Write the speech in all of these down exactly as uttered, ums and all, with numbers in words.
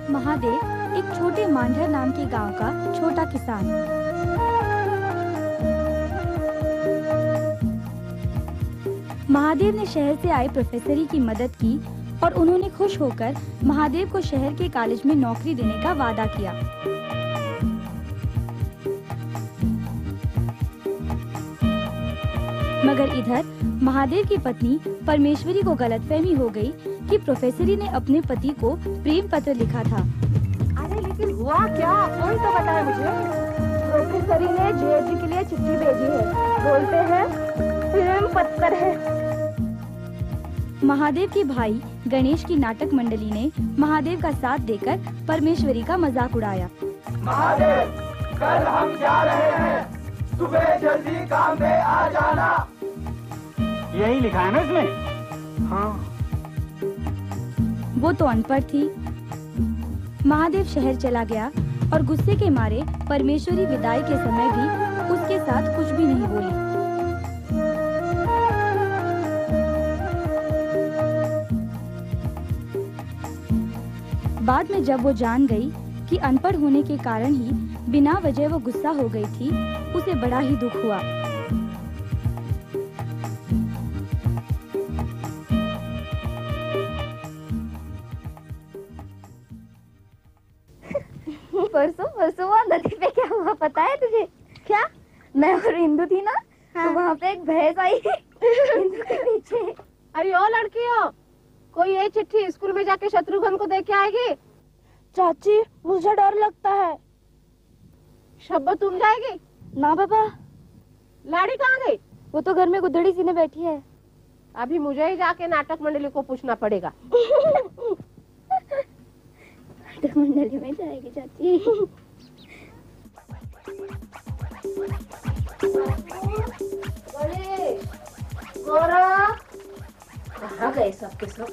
महादेव एक छोटे मांझर नाम के गांव का छोटा किसान। महादेव ने शहर से आए प्रोफेसरी की मदद की और उन्होंने खुश होकर महादेव को शहर के कॉलेज में नौकरी देने का वादा किया। मगर इधर महादेव की पत्नी परमेश्वरी को गलतफहमी हो गई कि प्रोफेसरी ने अपने पति को प्रेम पत्र लिखा था। अरे लेकिन हुआ क्या, कोई तो बताए मुझे। प्रोफेसरी ने जेजी के लिए चिट्ठी भेजी है, बोलते हैं प्रेम पत्र है। महादेव के भाई गणेश की नाटक मंडली ने महादेव का साथ देकर परमेश्वरी का मजाक उड़ाया। महादेव, कल हम जा रहे हैं, सुबह जल्दी काम पे आ जाना। यही लिखा है ना इसमें? हाँ। वो तो अनपढ़ थी। महादेव शहर चला गया और गुस्से के मारे परमेश्वरी विदाई के समय भी उसके साथ कुछ भी नहीं बोली। बाद में जब वो जान गई कि अनपढ़ होने के कारण ही बिना वजह वो गुस्सा हो गई थी, उसे बड़ा ही दुख हुआ। परसों परसों वहाँ नदी पे क्या हुआ पता है तुझे? क्या? मैं और इंदु थी ना, हाँ। तो वहाँ पे एक भैंस आई इंदु के पीछे। अरे ओ लड़कियों, कोई ये चिट्ठी स्कूल में जाके शत्रुघ्न को दे के आएगी? चाची मुझे डर लगता है। शब्बो तुम जाएगी? ना बाबा। लाड़ी कहाँ गई? वो तो घर में गुदड़ी सी ने बैठी है। अभी मुझे ही जाके नाटक मंडली को पूछना पड़ेगा। नाटक मंडली में जाएगी चाची। गोरा, कहाँ गए सबके सब?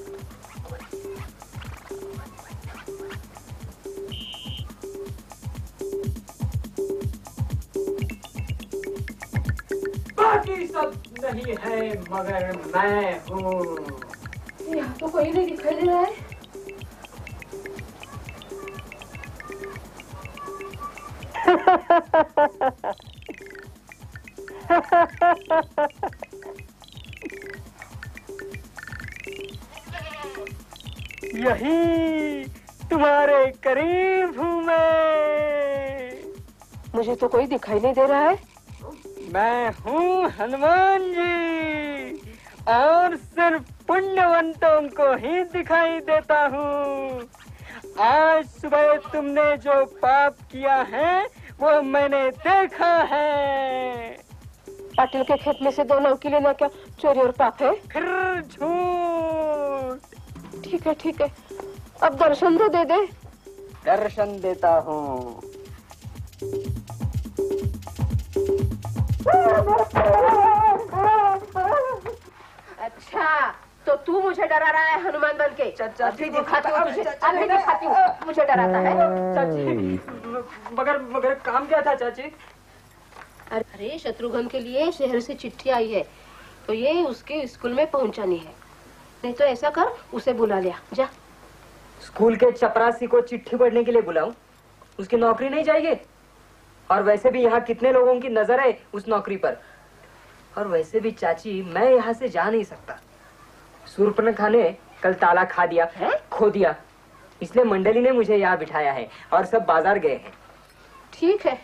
बाकी सब नहीं है मगर मैं हूँ। यहाँ तो कोई नहीं दिखाई दे रहा है। यही तुम्हारे करीब हूँ मैं। मुझे तो कोई दिखाई नहीं दे रहा है। मैं हूँ हनुमान जी और सिर्फ पुण्यवंतों को ही दिखाई देता हूँ। आज सुबह तुमने जो पाप किया है वो मैंने देखा है। पाटिल के खेत में से दो लौकी लेना क्या चोरी और पाप है? फिर झूठ। ठीक है ठीक है, अब दर्शन तो दे दे। दर्शन देता हूँ। अच्छा, तो तू मुझे डरा रहा है हनुमान बन के? चाची दिखाती हूँ तुझे, अभी दिखाती हूँ। मुझे डराता है चाची। मगर मगर काम क्या था चाची? अरे शत्रुघ्न के लिए शहर से चिट्ठी आई है, तो ये उसके स्कूल में पहुंचानी है। नहीं तो ऐसा कर, उसे बुला लिया जा। स्कूल के चपरासी को चिट्ठी पढ़ने के लिए बुलाऊं? उसकी नौकरी नहीं जाएगी। और वैसे भी यहाँ कितने लोगों की नजर है उस नौकरी पर। और वैसे भी चाची, मैं यहाँ से जा नहीं सकता। शूर्पणखा ने कल ताला खा दिया है, खो दिया, इसलिए मंडली ने मुझे यहाँ बिठाया है और सब बाजार गए हैं। ठीक है।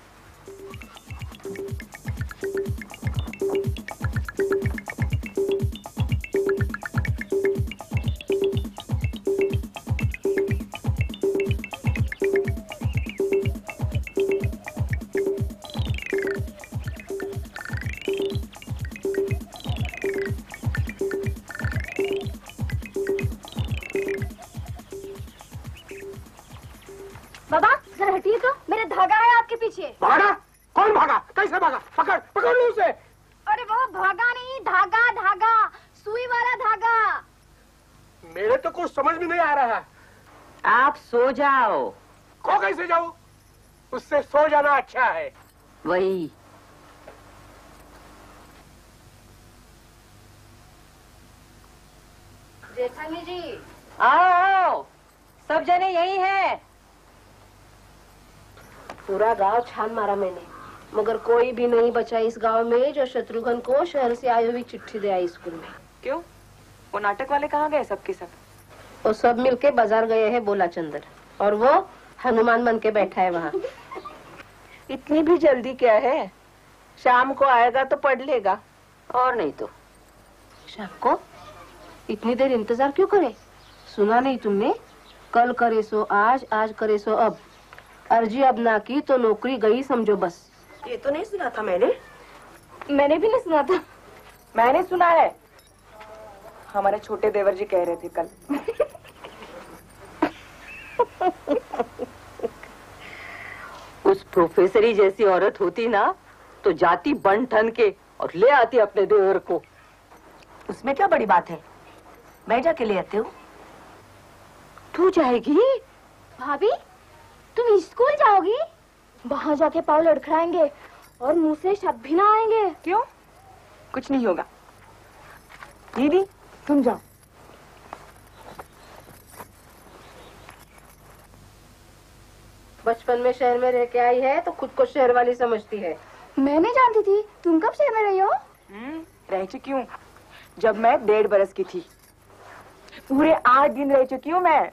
बाबा जरा हटिए तो, मेरा धागा है आपके पीछे। भागा? कौन भागा? कैसे भागा? पकड़ पकड़ लो उसे। अरे वो भागा नहीं, धागा धागा, सुई वाला धागा। मेरे तो कुछ समझ में नहीं आ रहा। आप सो जाओ। को कैसे जाऊं? उससे सो जाना अच्छा है। वही। जेठानी जी, आओ सब जने यही है। पूरा गांव छान मारा मैंने, मगर कोई भी नहीं बचा इस गांव में जो शत्रुघ्न को शहर से आई हुई चिट्ठी दे आई स्कूल में। क्यों? वो नाटक वाले कहाँ गए सब के सब? वो सब मिलके बाजार गए हैं बोला चंदर, और वो हनुमान बन के बैठा है वहाँ। इतनी भी जल्दी क्या है? शाम को आएगा तो पढ़ लेगा। और नहीं तो। शाम को? इतनी देर इंतजार क्यों करे? सुना नहीं तुमने? कल करे सो आज, आज करे सो अब। अर्जी अब ना की तो नौकरी गई समझो बस। ये तो नहीं सुना था मैंने। मैंने भी नहीं सुना था। मैंने सुना है, हमारे छोटे देवर जी कह रहे थे कल। उस प्रोफेसरी जैसी औरत होती ना तो जाती बन ठन के और ले आती अपने देवर को। उसमें क्या बड़ी बात है, मैं जाके ले आती हूँ। तू जाएगी? भाभी तुम स्कूल जाओगी? वहाँ जाके पाँव लड़खड़ाएंगे और मुंह से शब्द भी ना आएंगे। क्यों? कुछ नहीं होगा। दीदी तुम जाओ। बचपन में शहर में रह के आई है तो खुद को शहर वाली समझती है। मैं नहीं जानती थी। तुम कब शहर में रही हो? हम्म, रह चुकी हूँ, जब मैं डेढ़ बरस की थी। पूरे आठ दिन रह चुकी हूँ मैं।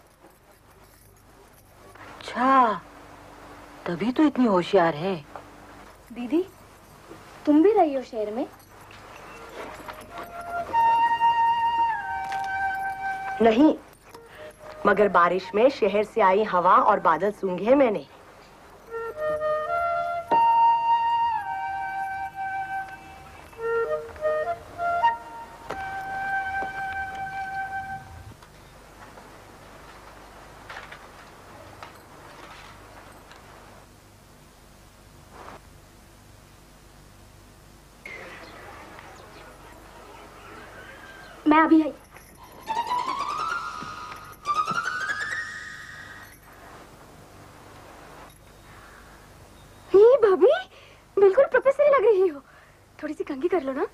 अच्छा, तभी तो इतनी होशियार है। दीदी तुम भी रही हो शहर में? नहीं, मगर बारिश में शहर से आई हवा और बादल सूंघे हैं मैंने। मैं अभी आई। ये भाभी बिल्कुल प्रोफेसर लग रही हो। थोड़ी सी कंघी कर लो ना।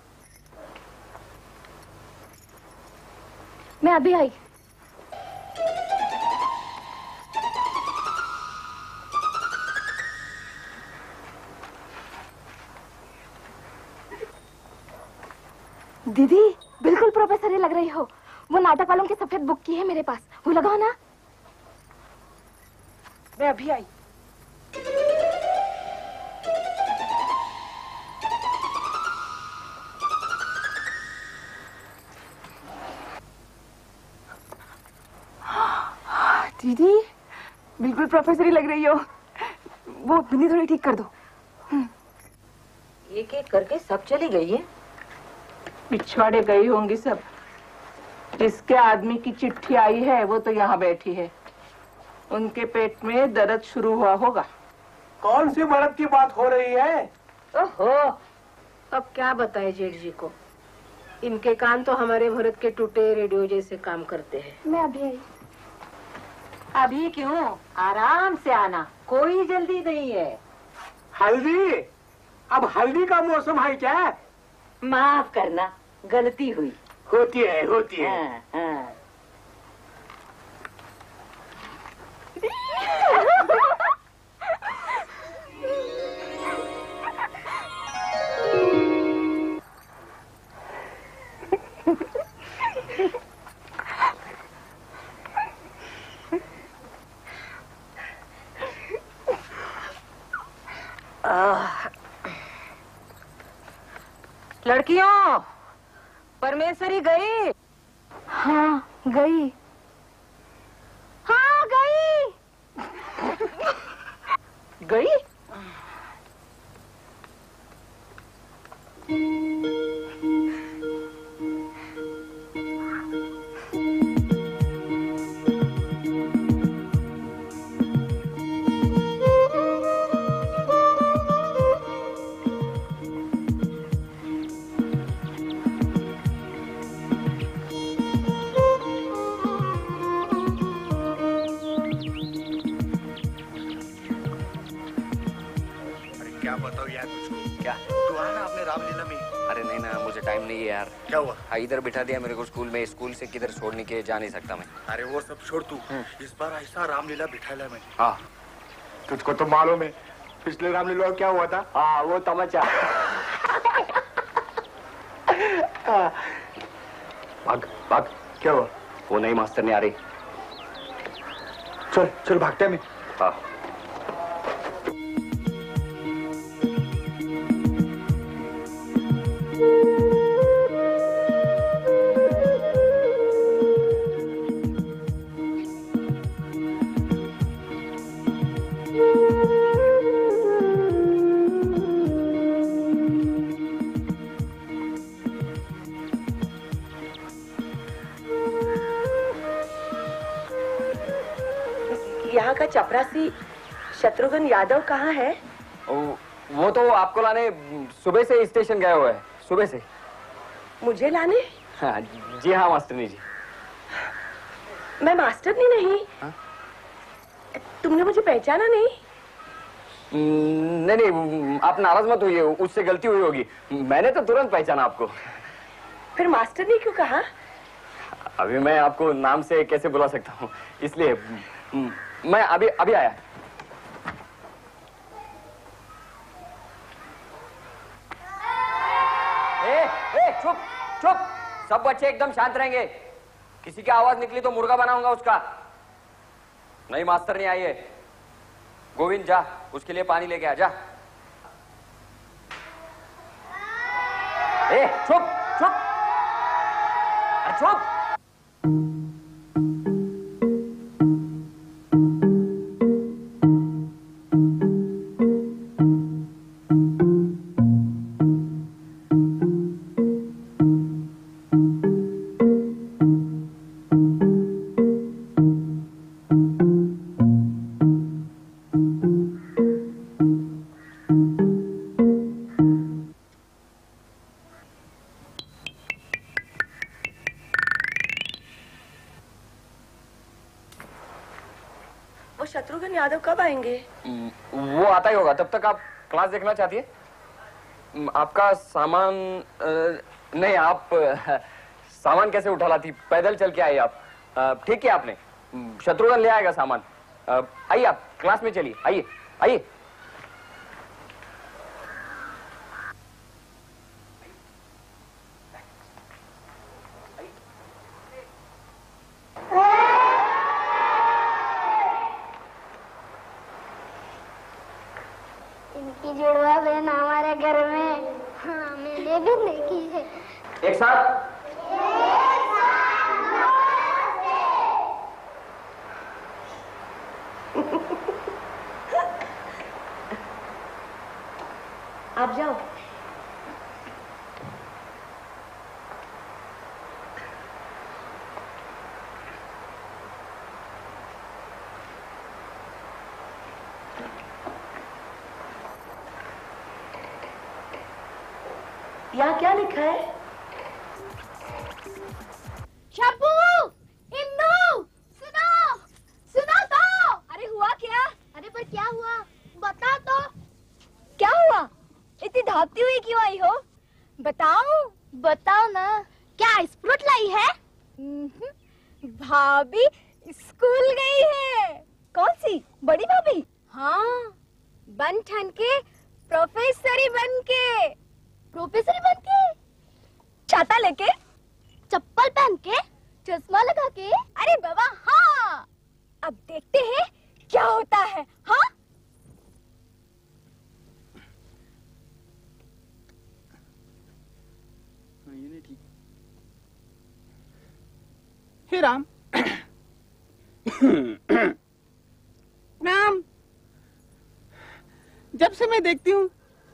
मैं अभी आई। दीदी बिल्कुल प्रोफेसर लग रही हो। वो नाटक वालों की सफेद बुक की है मेरे पास, वो लगाओ ना। मैं अभी आई। दीदी बिल्कुल प्रोफेसर लग रही हो। वो बिंदी थोड़ी ठीक कर दो। एक एक करके सब चली गई है। पिछवाड़े गई होंगी सब। जिसके आदमी की चिट्ठी आई है वो तो यहाँ बैठी है। उनके पेट में दर्द शुरू हुआ होगा। कौन सी मर्द की बात हो रही है? ओहो, अब क्या बताए जेठ जी को। इनके कान तो हमारे भरत के टूटे रेडियो जैसे काम करते हैं। मैं अभी आई। अभी क्यों, आराम से आना, कोई जल्दी नहीं है। हल्दी? अब हल्दी का मौसम है क्या? माफ करना, गलती हुई। होती है होती है। हाँ, हाँ। लड़कियों, परमेश्वरी गई? हाँ गई। हाँ गई। गई? क्या बताओ यार तुझको। क्या? तू आना अपने रामलीला में। टाइम नहीं है यार। क्या हुआ? हाँ, इधर बिठा दिया मेरे को स्कूल में, स्कूल से किधर छोड़ने के जा नहीं सकता मैं। अरे वो सब छोड़ तू, इस बार ऐसा रामलीला बिठाया मैं। हाँ, तुझको तो मालूम है पिछले रामलीला में क्या हुआ था? हाँ वो तमाचा। भाग भाग। क्या हुआ? वो नई मास्टर नहीं आ रही। चल चल भागते हैं। हाँ। यहाँ का चपरासी शत्रुघ्न यादव कहाँ है? वो तो आपको लाने सुबह से स्टेशन गए हुए हैं, सुबह से। मुझे लाने? हाँ, जी हाँ मास्टरनी जी। मैं मास्टरनी नहीं। हाँ? तुमने मुझे पहचाना नहीं? नहीं नहीं, आप नाराज मत होइए, उससे गलती हुई होगी। मैंने तो तुरंत पहचाना आपको। फिर मास्टरनी क्यों कहा? अभी मैं आपको नाम से कैसे बुला सकता हूँ, इसलिए मैं अभी अभी आया। ए, ए, चुप चुप, सब बच्चे एकदम शांत रहेंगे। किसी की आवाज निकली तो मुर्गा बनाऊंगा उसका। नहीं मास्टर नहीं आई है। गोविंद जा, उसके लिए पानी लेके आ जा। ए, चुप चुप, अरे चुप। वो शत्रुघ्न यादव कब आएंगे? वो आता ही होगा। तब तक आप क्लास देखना चाहती है? आपका सामान नहीं, आप सामान कैसे उठा लाती? पैदल चल के आई आप। ठीक है आपने, शत्रुघ्न ले आएगा सामान। आइए आप क्लास में चलिए, आइए आइए। इनकी जुड़वा बहन हमारे घर में। हाँ, मैंने भी देखी है। एक साथ आप जाओ। यहाँ क्या लिखा है? शब्बू, इंदु, सुनो, सुनो तो। अरे हुआ क्या? अरे पर क्या हुआ? बता तो। क्या हुआ? इतनी धापती हुई क्यों आई हो? बताओ बताओ ना। क्या स्प्रूट लाई है? भाभी स्कूल गई है। कौन सी? बड़ी भाभी? हाँ, बन ठन के प्रोफेसरी बन के। प्रोफेसर बन के? छाता लेके, चप्पल पहन के, चश्मा लगा के। अरे बाबा हाँ, अब देखते हैं क्या होता है। हाँ, हे राम। राम, जब से मैं देखती हूँ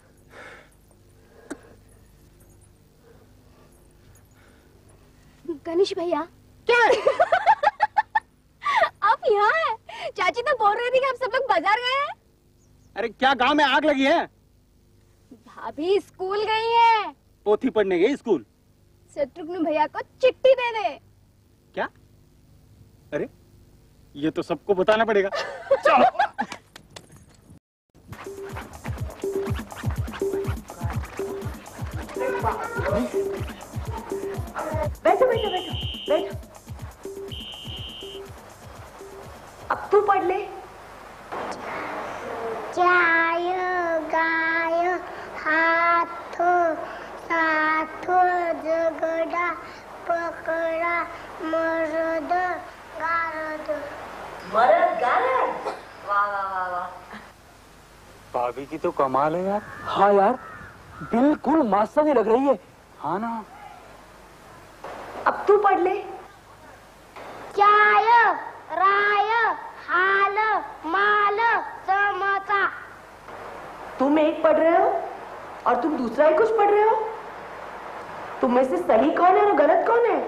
गणेश भैया। क्या है? आप यहाँ हैं? चाची तो बोल रही थी कि आप सब लोग बाजार गए हैं। अरे क्या गांव में आग लगी है? भाभी स्कूल गई है। पोथी पढ़ने गई स्कूल। शत्रुघ्न भैया को चिट्ठी दे दे। क्या? अरे ये तो सबको बताना पड़ेगा। चलो। बैठो बैठो बैठो बैठो। अब तू पढ़ ले। चाय गाय हाथ साथ झगड़ा पकड़ा मरद गारद। मरद गारद, वाह वाह वाह वाह। भाभी की तो कमाल है यार। हाँ यार, बिल्कुल मास्टरनी लग रही है। हाँ ना। अब तू पढ़ ले। चाय राय हाल माल समता। तुम एक पढ़ रहे हो और तुम दूसरा ही कुछ पढ़ रहे हो। तुम में से सही कौन है और गलत कौन है?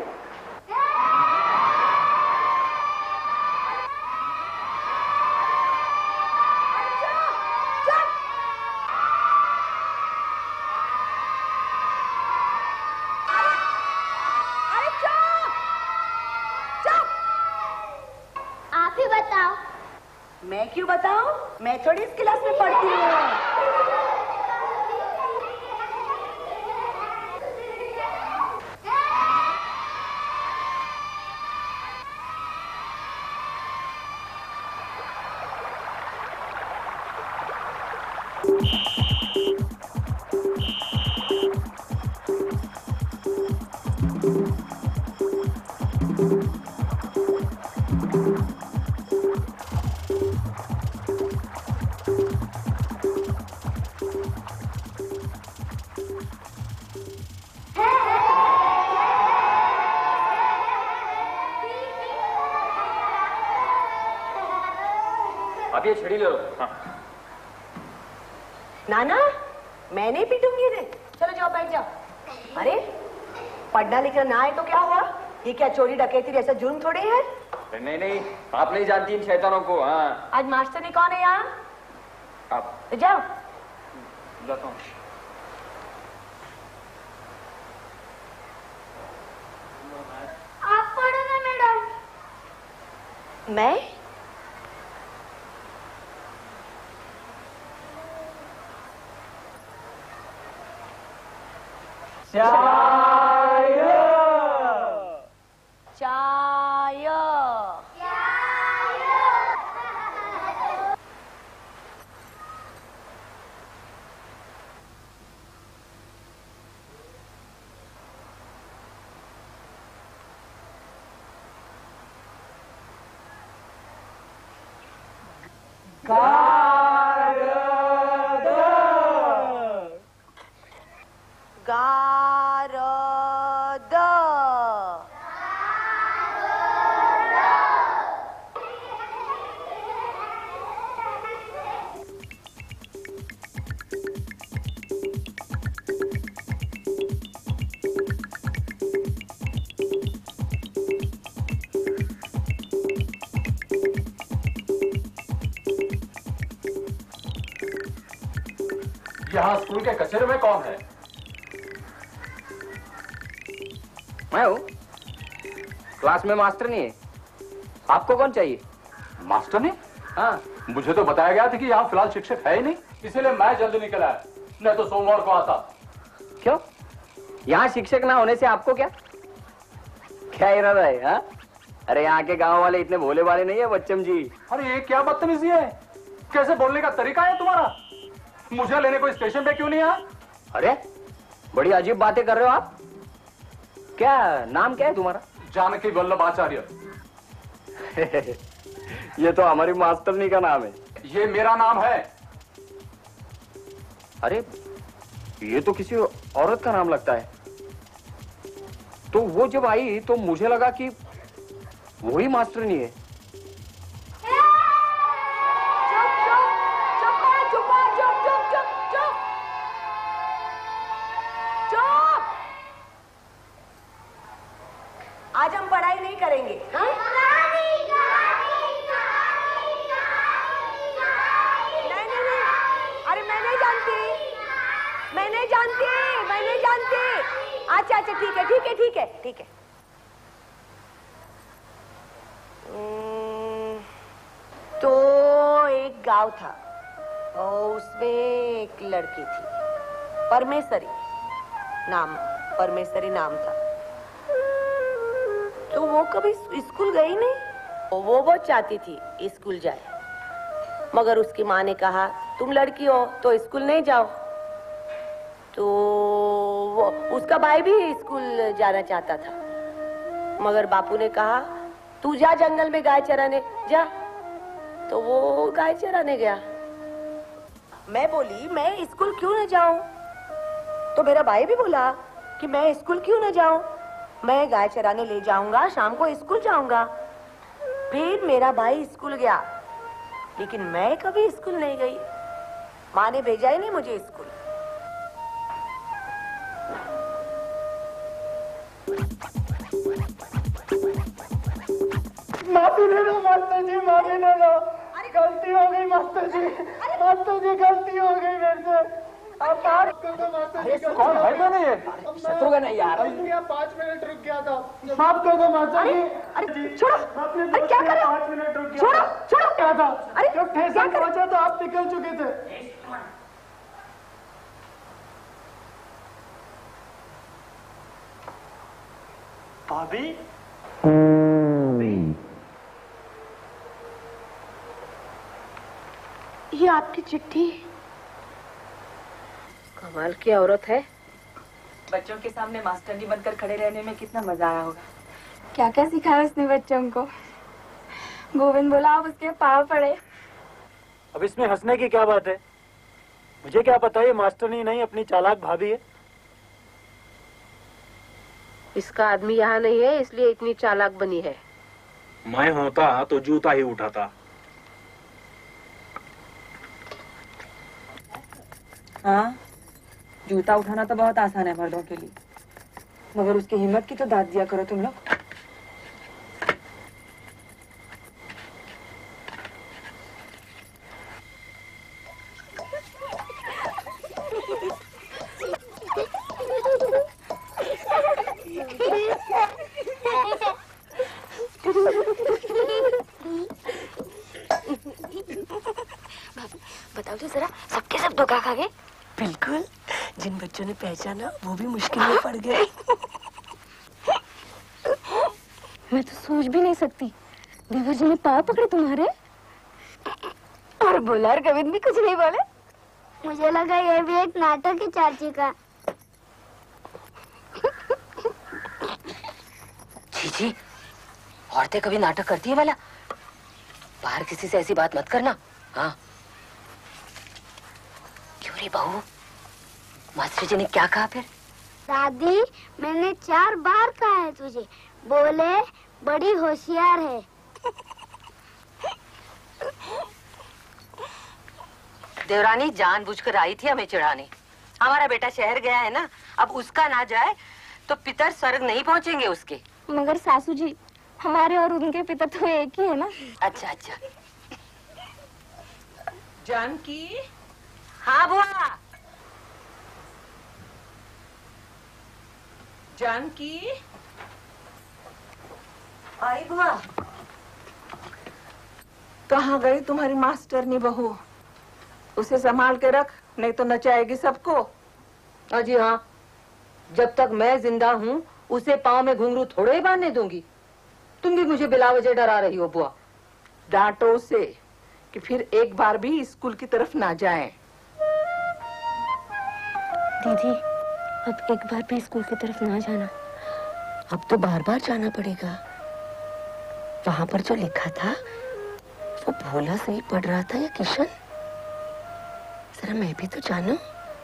आप ही बताओ। मैं क्यों बताऊं? मैं थोड़ी इस क्लास में पढ़ती हूँ। आप ये छड़ी ले लो। हाँ। नाना, मैं नहीं पीटूंगी रे। चलो जाओ बैठ जाओ। अरे पढ़ना लिखना ना आए तो क्या हुआ? ये क्या चोरी डकैती जैसा जुर्म थोड़े है? नहीं नहीं, आप नहीं जानती इन शैतानों को। हाँ। आज मास्टर ने कौन है यहाँ? आप तो जाओ। जाता हूँ। आप पढ़ो ना मैडम। मैं चाय चाय। गारद। यहाँ स्कूल के कचरे में कौन है? मैं हूँ। क्लास में मास्टर नहीं है। आपको कौन चाहिए? मास्टर ने? हाँ। मुझे तो बताया गया था कि यहाँ फिलहाल शिक्षक है ही नहीं, इसीलिए मैं जल्दी निकल आया, नहीं तो सोमवार को आता। क्यों? यहाँ शिक्षक ना होने से आपको क्या क्या इरादा है? हाँ? अरे यहाँ के गांव वाले इतने भोले वाले नहीं है बच्चम जी। अरे ये क्या बदतमीजी है? कैसे बोलने का तरीका है तुम्हारा? मुझे लेने को स्टेशन पे क्यों नहीं आया? अरे बड़ी अजीब बातें कर रहे हो आप। क्या नाम क्या है तुम्हारा? जानकी वल्लभ आचार्य। ये तो हमारी मास्टरनी का नाम है। ये मेरा नाम है। अरे ये तो किसी औरत का नाम लगता है। तो वो जब आई तो मुझे लगा कि वही मास्टरनी है। आज हम पढ़ाई नहीं करेंगे। हाँ? नहीं नहीं नहीं, अरे मैं नहीं जानती, मैं नहीं जानती, मैं नहीं जानती। अच्छा अच्छा ठीक है ठीक है ठीक है ठीक है। तो एक गांव था और उसमें एक लड़की थी, परमेश्वरी। नाम परमेश्वरी नाम था। तो वो कभी स्कूल गई नहीं। वो बहुत चाहती थी स्कूल जाए, मगर उसकी माँ ने कहा तुम लड़की हो तो स्कूल नहीं जाओ। तो वो उसका भाई भी स्कूल जाना चाहता था, मगर बापू ने कहा तू जा जंगल में गाय चराने जा। तो वो गाय चराने गया। मैं बोली मैं स्कूल क्यों न जाऊं? तो मेरा भाई भी बोला कि मैं स्कूल क्यों न जाऊं, मैं गाय चराने ले जाऊंगा, शाम को स्कूल जाऊंगा। फिर मेरा भाई स्कूल गया, लेकिन मैं कभी स्कूल नहीं गई। माँ ने भेजा ही नहीं मुझे स्कूल। माफी दे दो मास्टर जी, माफी दे दो। गलती हो गई मास्टर जी, मास्टर जी गलती हो गई मेरे से। अब माफ कर दो मास्टर जी। कौन भाई बहन है ये? शत्रुघ्न है यार। पाँच मिनट रुक गया था, माफ कर दो मास्टर जी। अरे छोड़ो, अरे क्या कर रहे हो? पाँच मिनट रुक गया। छोड़ो, छोड़ो। क्या था? अरे जब ठेसा पहुंचा तो आप निकल चुके थे। भाभी ये आपकी चिट्ठी। कमाल की औरत है। बच्चों के सामने मास्टरनी बनकर खड़े रहने में कितना मजा आया होगा। क्या क्या सिखाया उसने बच्चों को। गोविंद बोला आप उसके पाँव पड़े। अब इसमें हंसने की क्या बात है? मुझे क्या पता ये मास्टरनी नहीं अपनी चालाक भाभी है। इसका आदमी यहाँ नहीं है, इसलिए इतनी चालाक बनी है। मैं होता तो जूता ही उठाता। हाँ, जूता उठाना तो बहुत आसान है मर्दों के लिए, मगर उसकी हिम्मत की तो दाद दिया करो तुम लोग। बताओ तो जरा, सबके सब धोखा खा गए? बिल्कुल, जिन बच्चों ने पहचाना वो भी मुश्किल में पड़ गए। मैं तो सोच भी नहीं सकती, देवर जी ने पाँव पकड़े तुम्हारे और बोला और गोविंद भी कुछ नहीं बोले। मुझे लगा ये भी एक नाटक है चाची का। जी जी, औरतें कभी नाटक करती है वाला? बाहर किसी से ऐसी बात मत करना। हाँ क्यों रे बहू, मास्टर जी ने क्या कहा फिर? दादी मैंने चार बार कहा है तुझे, बोले बड़ी होशियार है। देवरानी जानबूझकर आई थी हमें चिढ़ाने। हमारा बेटा शहर गया है ना, अब उसका ना जाए तो पितर स्वर्ग नहीं पहुंचेंगे उसके। मगर सासू जी, हमारे और उनके पिता तो एक ही है ना। अच्छा अच्छा। जानकी। हाँ बुआ। जानकी आई बुआ। कहाँ गई तुम्हारी मास्टरनी बहू? उसे संभाल के रख, नहीं तो नचाएगी सबको। अजी हाँ, जब तक मैं जिंदा हूँ उसे पाँव में घुंघरू थोड़े ही बांधने दूंगी। तुम भी मुझे बिला वजह डरा रही हो बुआ। डांटो उसे कि फिर एक बार भी स्कूल की तरफ ना जाए। दीदी अब एक बार भी स्कूल की तरफ ना जाना। अब तो बार बार जाना पड़ेगा। वहाँ पर जो लिखा था वो भोला सही पढ़ रहा था या किशन? जरा मैं भी तो जानूं।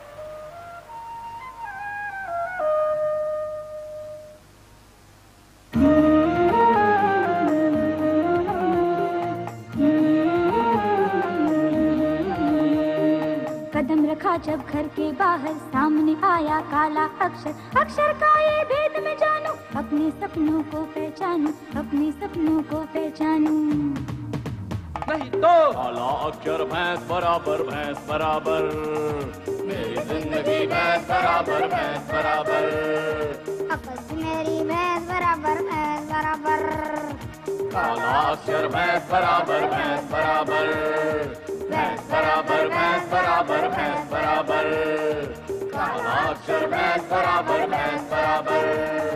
कदम रखा जब घर के बाहर, सामने आया काला अक्षर। अक्षर का ये भेद मैं जानूं, अपने सपनों को पहचानूं, अपने सपनों को पहचानूं। वही तो काला अक्षर भैंस बराबर, भैंस बराबर, मेरी जिंदगी भैंस बराबर, भैंस बराबर। आपस मेरी भैंस बराबर, भैंस बराबर। काला अक्षर भैंस बराबर, भैंस बराबर, भैंस बराबर, भैंस बराबर, भैंस बराबर। काला अक्षर भैंस बराबर भैंस बराबर